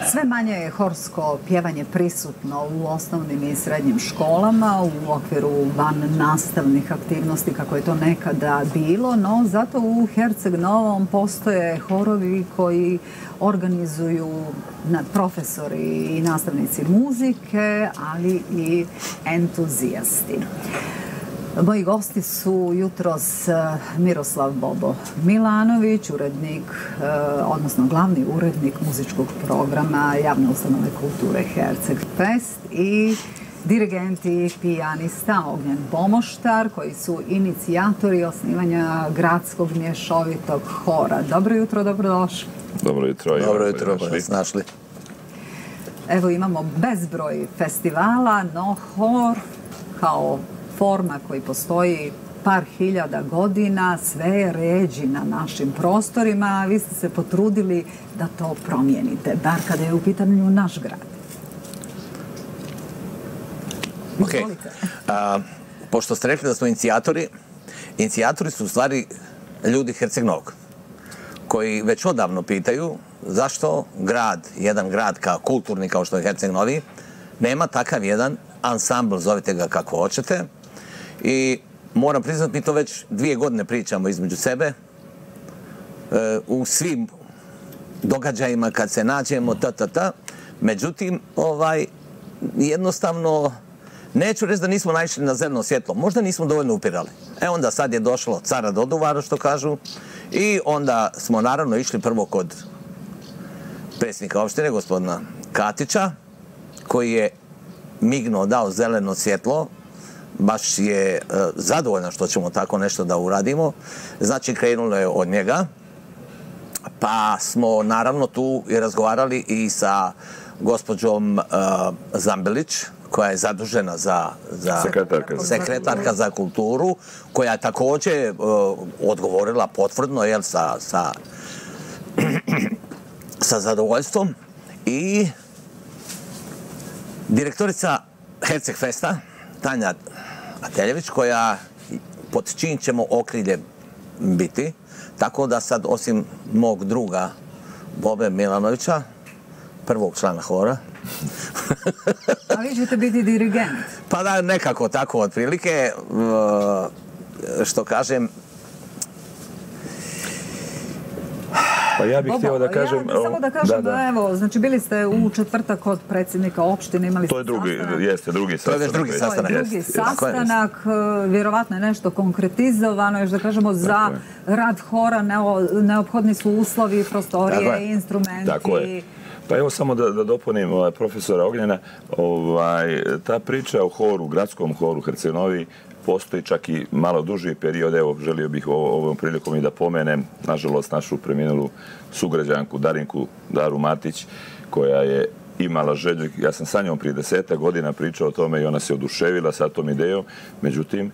Sve manje je horsko pjevanje prisutno u osnovnim i srednjim školama u okviru van nastavnih aktivnosti kako je to nekada bilo, no zato u Herceg Novom postoje horovi koji organizuju profesori i nastavnici muzike, ali i entuzijasti. Moji gosti su jutros Miroslav Bobo Milanović, urednik, odnosno glavni urednik muzičkog programa Javne ustanove kulture Herceg Fest i dirigent i pijanista Ognjen Pomoštar, koji su inicijatori osnivanja gradskog mješovitog hora. Dobro jutro, dobrodošli. Dobro jutro. Dobro jutro, bolje se našli. Evo imamo bezbroj festivala, no hor kao forma koji postoji par hiljada godina, sve je ređi na našim prostorima, a vi ste se potrudili da to promijenite, bar kada je u pitanju naš grad. Ok. Pošto ste rekli da smo inicijatori su u stvari ljudi Herceg Novog, koji već odavno pitaju zašto jedan grad kao kulturni kao što je Herceg Novi, nema takav jedan ansambl, zovite ga kako hoćete. I moram priznati, mi to već 2 godine pričamo između sebe. U svim događajima kad se nađemo, Međutim, jednostavno, neću reći da nismo naišli na zeleno svjetlo. Možda nismo dovoljno upirali. Onda sad je došlo cara do duvara, što kažu. I onda smo naravno išli prvo kod predsjednika opštine, gospodina Katića, koji je mignuo, dao zeleno svjetlo. Baš je zadovoljna što ćemo tako nešto da uradimo. Znači, krenulo je od njega. Pa smo naravno tu i razgovarali i sa gospođom Zambelić, koja je zadužena za sekretarka za kulturu, koja je također odgovorila potvrdno sa zadovoljstvom. I direktorica Herceg Festa, Tanja Ateljević, koja pod čijim ćemo okriljem biti. Tako da sad, osim mog druga Bobe Milanovića, prvog člana hora. A vi ćete biti dirigent? Pa da, nekako tako otprilike, što kažem. Pa ja bih htio da kažem... Samo da kažem, evo, znači bili ste u četvrtak kod predsjednika opštine, imali ste sastanak. To je drugi sastanak. Vjerovatno je nešto konkretizovano, još da kažemo, za rad hora neophodni su uslovi, prostorije, instrumenti. Tako je. Pa evo samo da dopunim profesora Ognjena, ta priča o horu, gradskom horu Herceg Novi, postoji čak i malo duži period. Evo, želio bih ovom prilikom i da pomenem, nažalost, našu preminulu sugrađanku Daru Matić, koja je imala želju, ja sam sa njom prije 10 godina pričao o tome i ona se oduševila sa tom idejom, međutim,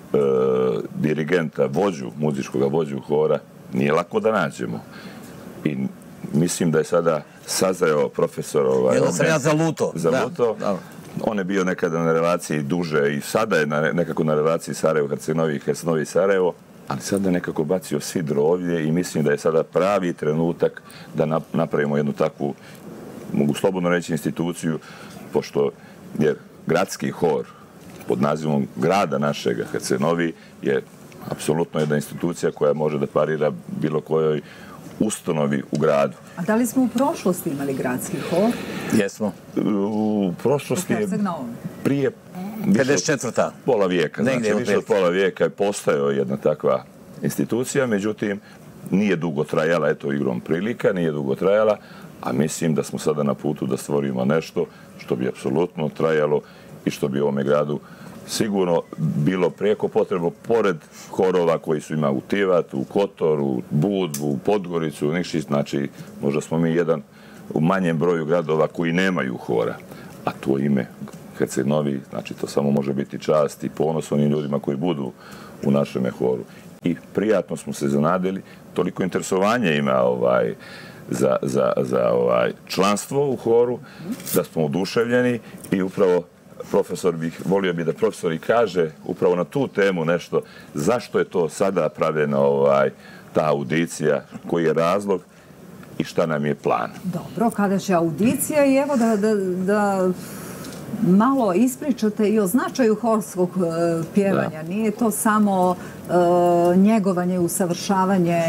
dirigenta, muzičkog vođu hora, nije lako da nađemo. I mislim da je sada sazreo profesor Jedno sam ja zaluto. On je bio nekada na relaciji duže i sada je nekako na relaciji Sarajevo-Herceg Novi i Herceg Novi-Sarajevo, ali sada je nekako bacio sidro ovdje i mislim da je sada pravi trenutak da napravimo jednu takvu, mogu slobodno reći, instituciju, pošto je gradski hor pod nazivom grada našeg Herceg Novi je apsolutno jedna institucija koja može da parira bilo kojoj ustanovi u gradu. A da li smo u prošlosti imali gradski hor? Jesmo. U prošlosti je prije 54. pola vijeka. Znači, više od pola vijeka je postojala jedna takva institucija, međutim, nije dugo trajala, eto, igrom prilika, nije dugo trajala, a mislim da smo sada na putu da stvorimo nešto što bi apsolutno trajalo i što bi u ovome gradu sigurno bilo prijeko potrebno, pored horova koji su imali u Tivatu, u Kotoru, u Budvu, u Podgoricu, u Nikšić, znači možda smo mi jedan u manjem broju gradova koji nemaju hora, a to ime Herceg Novi, znači to samo može biti čast i ponos onim ljudima koji budu u našem horu. I prijatno smo se zanadili, toliko interesovanja ima za članstvo u horu, da smo oduševljeni i upravo volio bih da profesor i kaže upravo na tu temu nešto, zašto je to sada pravljena ta audicija, koji je razlog i šta nam je plan. Dobro, kada će audicija i evo da malo ispričate i o značaju horskog pjevanja. Nije to samo njegovanje, usavršavanje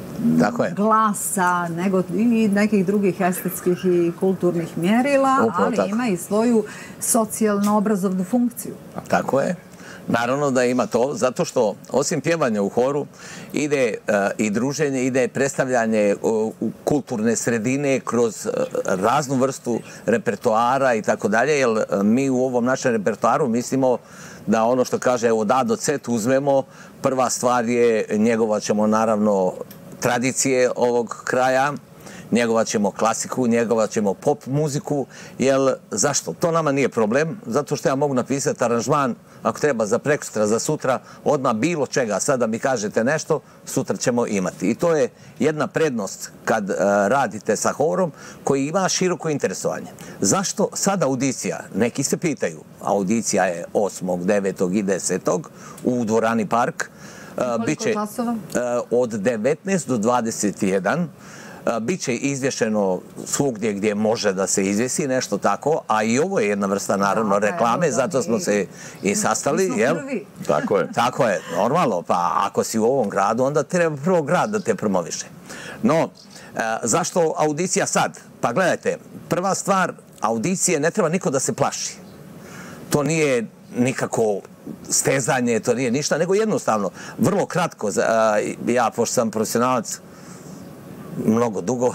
glasa, nego i nekih drugih estetskih i kulturnih mjerila, ali ima i svoju socijalno-obrazovnu funkciju. Tako je. Naravno da ima to, zato što osim pjevanja u horu ide i druženje, ide predstavljanje kulturne sredine kroz raznu vrstu repertoara i tako dalje, jer mi u ovom našem repertoaru mislimo da ono što kaže od A do Z uzmemo, prva stvar je njegovat ćemo naravno tradicije ovog kraja, njegovat ćemo klasiku, njegovat ćemo pop muziku, jer zašto? To nama nije problem, zato što ja mogu napisati aranžman ako treba za prekosutra, za sutra, odmah bilo čega. Sada mi kažete nešto, sutra ćemo imati. I to je jedna prednost kad radite sa horom koji ima široko interesovanje. Zašto sad audicija? Neki se pitaju. Audicija je 8., 9. i 10. u dvorani Park. Koliko časova? Od 19 do 21. Biće izvješeno svugdje gdje može da se izvjesi, nešto tako, a i ovo je jedna vrsta naravno reklame, zato smo se i sastali, jel? Tako je. Tako je, normalno, pa ako si u ovom gradu, onda treba prvo grad da te promoviše. No, zašto audicija sad? Pa gledajte, prva stvar, audicije ne treba niko da se plaši. To nije nikako stezanje, to nije ništa, nego jednostavno, vrlo kratko, ja, pošto sam profesionalac, mnogo dugo,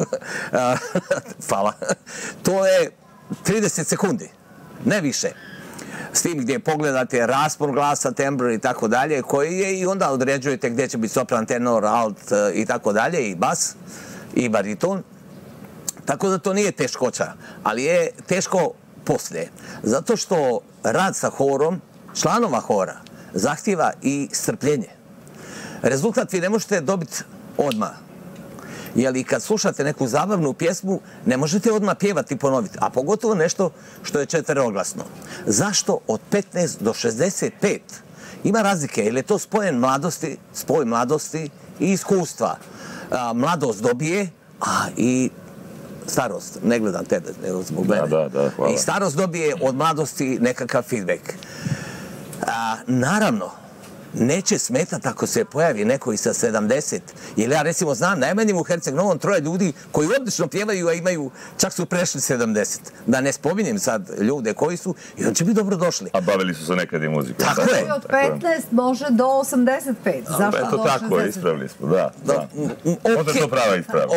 hvala, to je 30 sekundi, ne više. S tim gdje pogledate raspon glasa, tembr i tako dalje, koji je i onda određujete gdje će biti sopran, tenor, alt i tako dalje, i bas, i bariton. Tako da to nije teškoća, ali je teško poslije. Zato što rad sa horom, članova hora, zahtjeva i strpljenje. Rezultat vi ne možete dobiti odmah. Jer i kad slušate neku zabavnu pjesmu, ne možete odmah pjevati i ponoviti, a pogotovo nešto što je četveroglasno. Zašto od 15 do 65? Ima razlike, jer je to spoj mladosti i iskustva. Mladost dobije, a i starost, ne gledam tebe, nego zbog mene. I starost dobije od mladosti nekakav feedback. Naravno, neće smetati ako se pojavi neko i sa 70. Jer ja recimo znam najmanje u Herceg Novom 3 ljudi koji odlično pjevaju, a imaju, čak su prešli 70. Da ne spominjem sad ljude koji su i on će biti dobro došli. A bavili su se nekad i muzikom. Tako je. Od 15 može do 85. Zašto eto do tako, 60? ispravili smo, da. Možda to prava ispravka.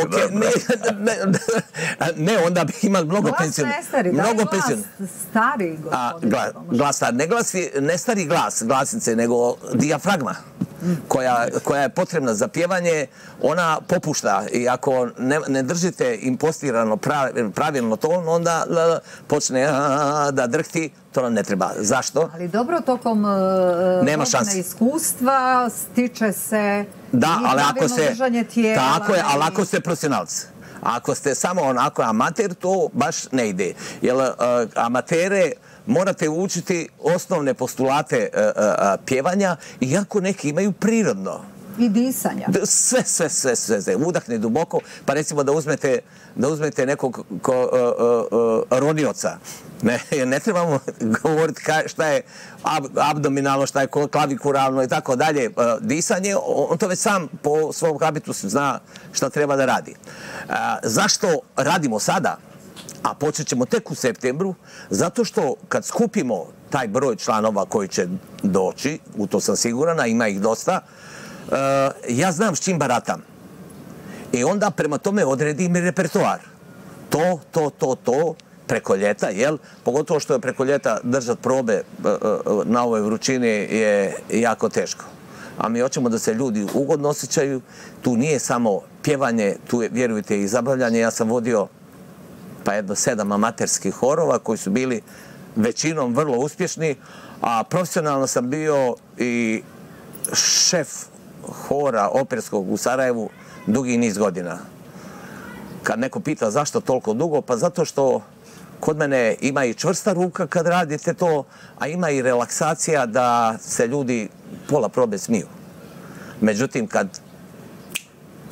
Ne, onda bi imali mnogo pensiona. Glas ne stari, da je glas stari, gospodine. Glas stari, ne stari glas, glasnice, nego dijafragma koja je potrebna za pjevanje, ona popušta i ako ne držite impostirano pravilno ton, onda počne da drhti, to nam ne treba. Zašto? Ali dobro, tokom godine iskustva stiče se i pravilno držanje tijela. Tako je, ali ako ste profesionalci. Ako ste samo onako amater, to baš ne ide. Jer amatere morate učiti osnovne postulate pjevanja, iako neki imaju prirodno. I disanja. Sve. Udahne duboko, pa recimo da uzmete nekog ronioca. Ne trebamo govoriti šta je abdominalno, šta je klavikuralno i tako dalje. Disanje, on to već sam po svom habitusu zna šta treba da radi. Zašto radimo sada? A počet ćemo tek u septembru, zato što kad skupimo taj broj članova koji će doći, u to sam siguran, a ima ih dosta, ja znam s čim baratam. I onda prema tome odredim i repertoar. To, preko ljeta, jel? Pogotovo što je preko ljeta držati probe na ovoj vrućini je jako teško. A mi hoćemo da se ljudi ugodno osjećaju. Tu nije samo pjevanje, tu je, vjerujte, i zabavljanje. Ja sam vodio pa jedno 7 amaterskih horova koji su bili većinom vrlo uspješni, a profesionalno sam bio i šef hora operskog u Sarajevu dugi niz godina. Kad neko pita zašto toliko dugo, pa zato što kod mene ima i čvrsta ruka kad radite to, a ima i relaksacija da se ljudi pola probe smiju. Međutim, kad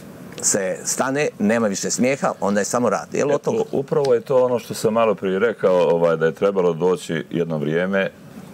se stane, nema više smijeha, onda je samo rad. Upravo je to ono što sam malo prije rekao, da je trebalo doći jedno vrijeme,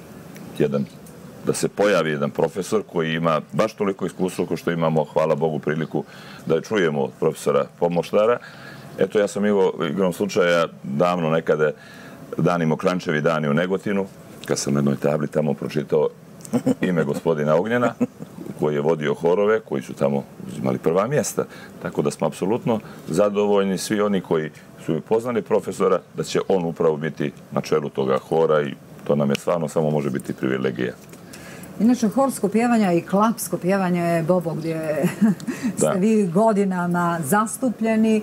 da se pojavi jedan profesor koji ima baš toliko iskustva kao što imamo, hvala Bogu, priliku da čujemo od profesora Pomoštara. Eto, ja sam igrom slučaja davno nekada Dani Mokrančevi dani u Negotinu, kad sam na jednoj tabli tamo pročitao ime gospodina Ognjena, koji je vodio horove, koji su tamo uzimali prva mjesta. Tako da smo apsolutno zadovoljni svi oni koji su poznali profesora, da će on upravo biti na čelu toga hora i to nam je stvarno samo može biti privilegija. Inače, horsko pjevanje i klapsko pjevanje je, Bobo, gdje ste vi godinama zastupljeni,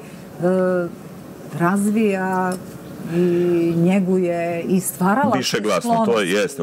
razvija i njeguje i stvaralačke sklonosti. Višeglasno, to jeste,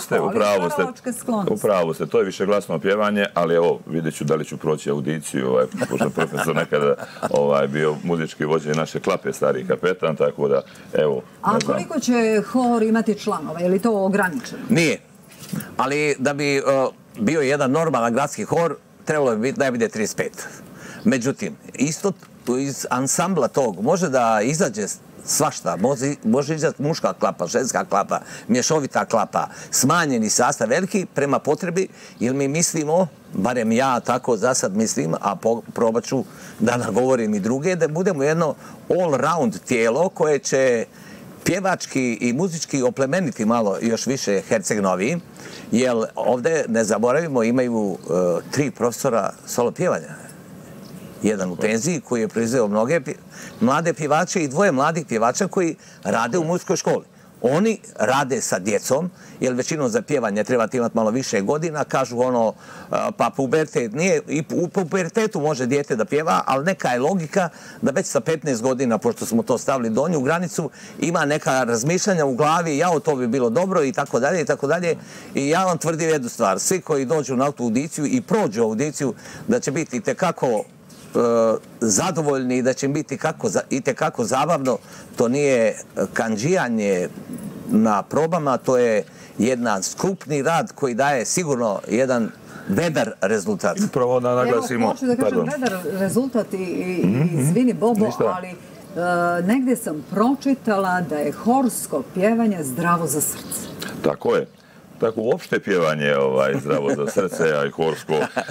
upravo ste, to je višeglasno pjevanje, ali evo, vidjet ću da li ću proći audiciju, pošto profesor nekada bio muzički vođenje naše klape, stariji kapetan, tako da, evo, a koliko će hor imati članova, je li to ograničeno? Nije, ali da bi bio jedan normalan gradski hor, trebalo bi najbolje 35. Međutim, isto iz ansambla tog može da izađe svašta, može izaći muška klapa, ženska klapa, mješovita klapa, smanjeni sastav veliki prema potrebi, jer mi mislimo, barem ja tako za sad mislim, a probat ću da nagovorim i druge, da budemo jedno all-round tijelo koje će pjevački i muzički oplemeniti malo još više Herceg Novi, jer ovdje, ne zaboravimo, imaju 3 profesora solo pjevanja. Jedan u penziji koji je proizveo mnoge mlade pjevače i 2 mladih pjevača koji rade u muzičkoj školi. Oni rade sa djecom, jer većinom za pjevanje trebate imati malo više godina. Kažu pa pubertet nije, i u pubertetu može dijete da pjeva, ali neka je logika da već sa 15 godina, pošto smo to stavili donju granicu, ima neka razmišljanja u glavi, to bi bilo dobro i tako dalje i tako dalje. I ja vam tvrdim jednu stvar, svi koji dođu na tu audiciju i prođu audiciju, da će biti itekako zadovoljni i da će biti itekako zabavno. To nije kandžijanje na probama, to je jedan skupni rad koji daje sigurno jedan vedar rezultat. Upravo da naglasimo... Evo, hoću da kažem vedar rezultat i izvini Bobo, ali negdje sam pročitala da je horsko pjevanje zdravo za srce. Tako je. Tako uopšte pjevanje zdravo za srce, a i horsko.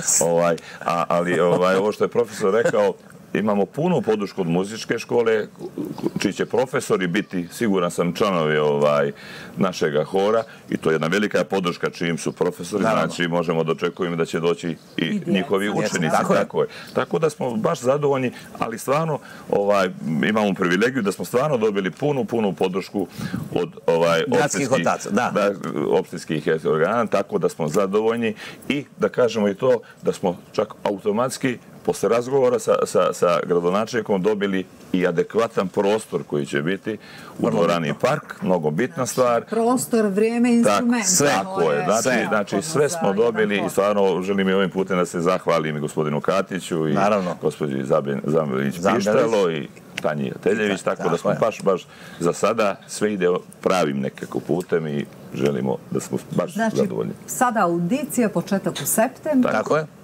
Ali ovo što je profesor rekao, imamo punu podršku od muzičke škole, čiji će profesori biti, siguran sam, članovi našega hora i to je jedna velika podrška čijim su profesori, znači možemo da očekujemo da će doći i njihovi učenici. Tako da smo baš zadovoljni, ali stvarno imamo privilegiju da smo stvarno dobili punu podršku od opštinskih organa, tako da smo zadovoljni i da kažemo i to da smo čak automatski posle razgovora sa gradonačelnikom dobili i adekvatan prostor koji će biti u dvorani Park, mnogo bitna stvar. Prostor, vrijeme, instrument. Tako je, znači sve smo dobili i stvarno želim i ovim putem da se zahvalim i gospodinu Katiću i gospođi Zambelić-Pištalo i Tanji Teljević, tako da smo baš za sada sve ide pravim nekako putem i želimo da smo baš zadovoljni. Znači, sada audicija, početak u septembru. Tako je.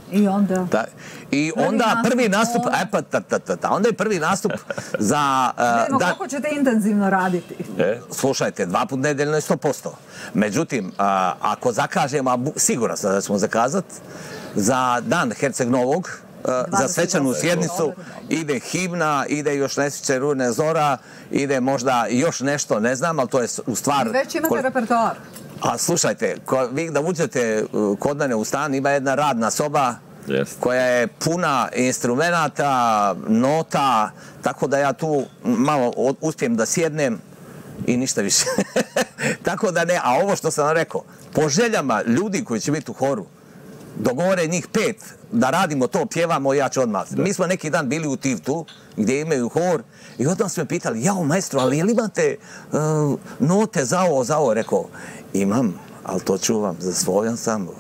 I onda prvi nastup, onda je prvi nastup za... Vidimo kako ćete intenzivno raditi. Slušajte, 2 puta nedeljno je 100%. Međutim, ako zakažemo, siguran sam da ćemo zakazati, za dan Herceg Novog, za svečanu sjednicu, ide himna, ide još Nesviće rurne zora, ide možda još nešto, ne znam, ali to je u stvar... Već imate repertoar. A slušajte, vi da uđete kod mene u stan, ima jedna radna soba koja je puna instrumenata, nota, tako da ja tu malo uspijem da sjednem i ništa više. Tako da ne, a ovo što sam rekao, po željama ljudi koji će biti u horu, dogovore njih 5 da radimo to, pjevamo, ja ću odmah. Mi smo neki dan bili u Tivtu, gdje imaju hor, i odmah smo pitali, jao majstro, ali ili imate note za ovo? Rekao, imam, ali to čuvam za svoj ansambl.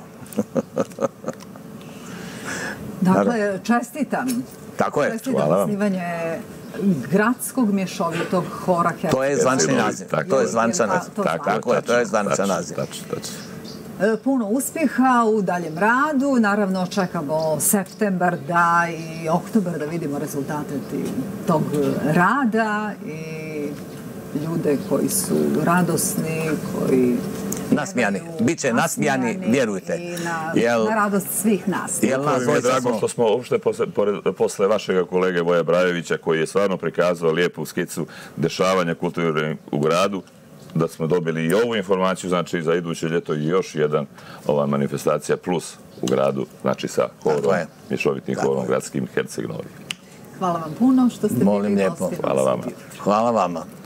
Dakle, čestitam. Tako je. Čestitam osnivanje gradskog mješovitog hora Herceg. To je zvančni naziv. To je zvančan naziv. puno uspjeha u daljem radu. Naravno, čekamo septembar i oktobar da vidimo rezultate tog rada i ljude koji su radosni, koji nasmijani. Biće nasmijani, vjerujte. I na radost svih nas. Mi je drago što smo uopšte posle vašega kolege Voja Brajevića, koji je stvarno prikazao lijepu skicu dešavanja kulture u gradu, da smo dobili i ovu informaciju, znači za iduće ljeto i još jedan manifestacija plus u gradu, znači sa horom, mješovitim horom gradskim Herceg Novi. Hvala vam puno što ste bili gosti. Hvala vama. Hvala vama.